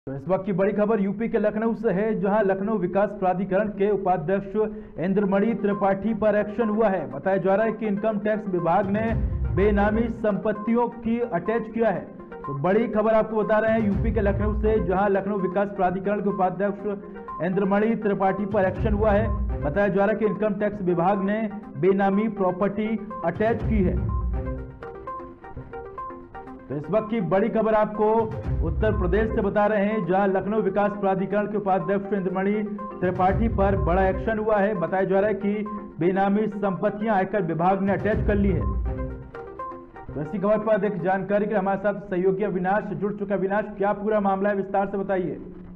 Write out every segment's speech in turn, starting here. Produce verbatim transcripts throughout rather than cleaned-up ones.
तो इस वक्त की बड़ी खबर यूपी के लखनऊ से है, जहां लखनऊ विकास प्राधिकरण के उपाध्यक्ष इंद्रमणि त्रिपाठी पर एक्शन हुआ है। बताया जा रहा है कि इनकम टैक्स विभाग ने बेनामी संपत्तियों की अटैच किया है। तो बड़ी खबर आपको बता रहे हैं यूपी के लखनऊ से, जहां लखनऊ विकास प्राधिकरण के उपाध्यक्ष इंद्रमणि त्रिपाठी पर एक्शन हुआ है। बताया जा रहा है कि इनकम टैक्स विभाग ने बेनामी प्रॉपर्टी अटैच की है। तो इस वक्त की बड़ी खबर आपको उत्तर प्रदेश से बता रहे हैं, जहां लखनऊ विकास प्राधिकरण के उपाध्यक्ष इंद्रमणि त्रिपाठी पर बड़ा एक्शन हुआ है। बताया जा रहा है कि बेनामी संपत्तियां आयकर विभाग ने अटैच कर ली है। तो इसी खबर पर अधिक जानकारी के हमारे साथ सहयोगी अविनाश जुड़ चुका। अविनाश, क्या पूरा मामला है, विस्तार से बताइए।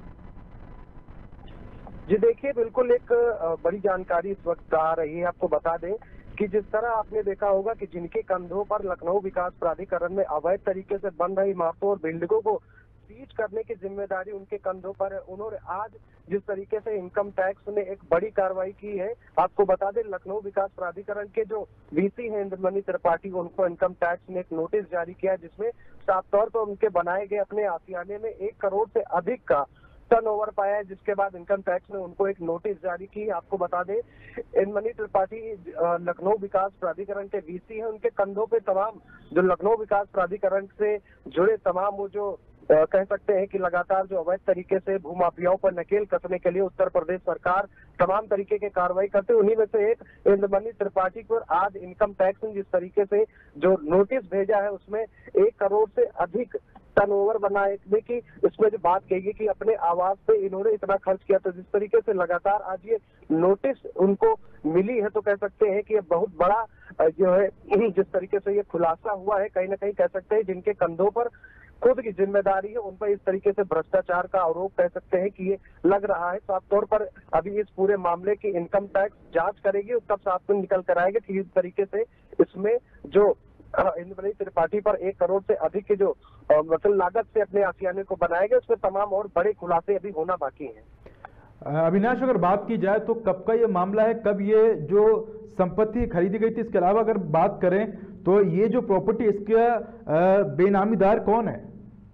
जी देखिए, बिल्कुल एक बड़ी जानकारी इस वक्त आ रही है। आपको बता दें कि जिस तरह आपने देखा होगा कि जिनके कंधों पर लखनऊ विकास प्राधिकरण में अवैध तरीके से बन रही इमारतों और बिल्डिंगों को सीज करने की जिम्मेदारी उनके कंधों पर है, उन्होंने आज जिस तरीके से इनकम टैक्स ने एक बड़ी कार्रवाई की है। आपको बता दें, लखनऊ विकास प्राधिकरण के जो वीसी हैं इंद्रमणि त्रिपाठी, उनको इनकम टैक्स ने एक नोटिस जारी किया है, जिसमें साफ तौर पर उनके बनाए गए अपने आशियाने में एक करोड़ से अधिक का टर्नओवर पाया है, जिसके बाद इनकम टैक्स ने उनको एक नोटिस जारी की। आपको बता दें, इंद्रमणि त्रिपाठी लखनऊ विकास प्राधिकरण के वीसी हैं, उनके कंधों पे तमाम जो लखनऊ विकास प्राधिकरण से जुड़े तमाम वो जो आ, कह सकते हैं कि लगातार जो अवैध तरीके से भूमाफियाओं पर नकेल कसने के लिए उत्तर प्रदेश सरकार तमाम तरीके के कार्रवाई करते हैं। उन्हीं में से एक इंद्रमणि त्रिपाठी को आज इनकम टैक्स ने जिस तरीके से जो नोटिस भेजा है, उसमें एक करोड़ से अधिक टर्नओवर बनाने की इसमें जो बात कही गई कि अपने आवास पे इन्होंने इतना खर्च किया। तो जिस तरीके से लगातार आज ये नोटिस उनको मिली है, तो कह सकते हैं कि ये बहुत बड़ा जो है जिस तरीके से ये खुलासा हुआ है, कहीं ना कहीं कह सकते हैं जिनके कंधों पर खुद की जिम्मेदारी है, उन पर इस तरीके से भ्रष्टाचार का आरोप कह सकते हैं कि ये लग रहा है। साफ तौर पर अभी इस पूरे मामले की इनकम टैक्स जांच करेगी, तब साफ में निकल कर आएगा कि इस तरीके से इसमें जो इंद्रमणि त्रिपाठी पर एक करोड़ से अधिक की जो मतलब लागत से अपने आशियाने को बनाया गया, उसमें तमाम और बड़े खुलासे अभी होना बाकी हैं। अविनाश, अगर बात की जाए तो कब का ये मामला है, कब ये जो संपत्ति खरीदी गई थी? इसके अलावा अगर बात करें तो ये जो प्रॉपर्टी, इसका बेनामीदार कौन है?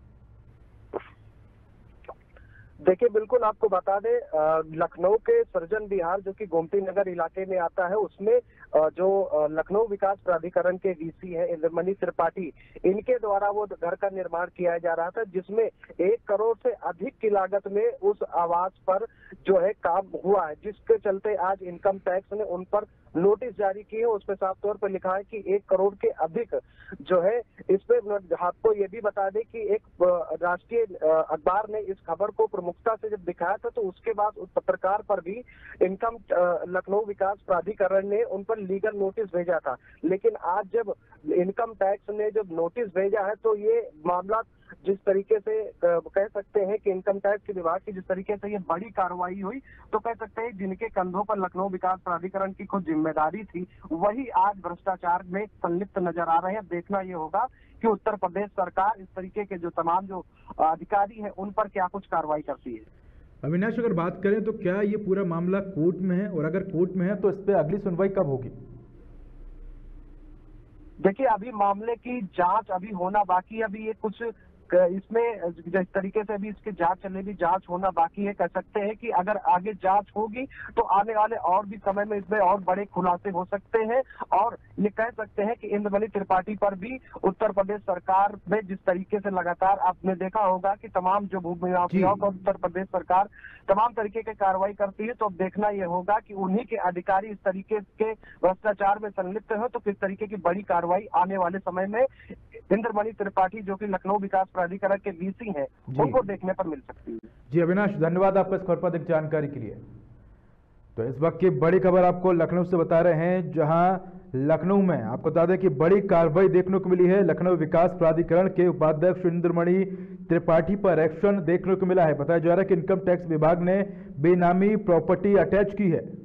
देखिए, बिल्कुल आपको बता दें, लखनऊ के सर्जन विहार जो कि गोमती नगर इलाके में आता है, उसमें जो लखनऊ विकास प्राधिकरण के वीसी है इंद्रमणि त्रिपाठी, इनके द्वारा वो घर का निर्माण किया जा रहा था, जिसमें एक करोड़ से अधिक की लागत में उस आवास पर जो है काम हुआ है, जिसके चलते आज इनकम टैक्स ने उन पर नोटिस जारी की है। उसमें साफ तौर पर लिखा है कि एक करोड़ के अधिक जो है। इसमें आपको ये भी बता दें कि एक राष्ट्रीय अखबार ने इस खबर को प्रमुखता से जब दिखाया था, तो उसके बाद उस पत्रकार पर भी इनकम लखनऊ विकास प्राधिकरण ने उन पर लीगल नोटिस भेजा था। लेकिन आज जब इनकम टैक्स ने जब नोटिस भेजा है, तो ये मामला जिस तरीके से कह सकते हैं कि इनकम टैक्स के विभाग की जिस तरीके से ये बड़ी कार्रवाई हुई, तो कह सकते हैं जिनके कंधों पर लखनऊ विकास प्राधिकरण की खुद जिम्मेदारी थी, वही आज भ्रष्टाचार में संलिप्त नजर आ रहे हैं। देखना ये होगा कि उत्तर प्रदेश सरकार इस तरीके के जो तमाम जो अधिकारी हैं उन पर क्या कुछ कार्रवाई करती है। अविनाश, अगर बात करें तो क्या ये पूरा मामला कोर्ट में है, और अगर कोर्ट में है तो इस पर अगली सुनवाई कब होगी? देखिए, अभी मामले की जांच अभी होना बाकी है। अभी ये कुछ इसमें जिस तरीके से अभी इसकी जांच चले भी जांच होना बाकी है। कह सकते हैं कि अगर आगे जांच होगी तो आने वाले और भी समय में इसमें और बड़े खुलासे हो सकते हैं। और ये कह सकते हैं कि इंद्रमणि त्रिपाठी पर भी उत्तर प्रदेश सरकार में जिस तरीके से लगातार आपने देखा होगा कि तमाम जो भूमि माफियाओं का उत्तर प्रदेश सरकार तमाम तरीके की कार्रवाई करती है, तो अब देखना यह होगा कि उन्हीं के अधिकारी इस तरीके के भ्रष्टाचार में संलिप्त हो, तो किस तरीके की बड़ी कार्रवाई आने वाले समय में इंद्रमणि त्रिपाठी जो कि लखनऊ विकास प्राधिकरण के वीसी हैं, उनको देखने पर मिल सकती है। जी अविनाश, धन्यवाद आपका इस खबर पर अधिक जानकारी के लिए। तो इस वक्त की बड़ी खबर आपको लखनऊ से बता रहे हैं, जहां लखनऊ में आपको बता दें कि बड़ी कार्रवाई देखने को मिली है। लखनऊ विकास प्राधिकरण के उपाध्यक्ष इंद्रमणि त्रिपाठी पर एक्शन देखने को मिला है। बताया जा रहा है कि इनकम टैक्स विभाग ने बेनामी प्रॉपर्टी अटैच की है।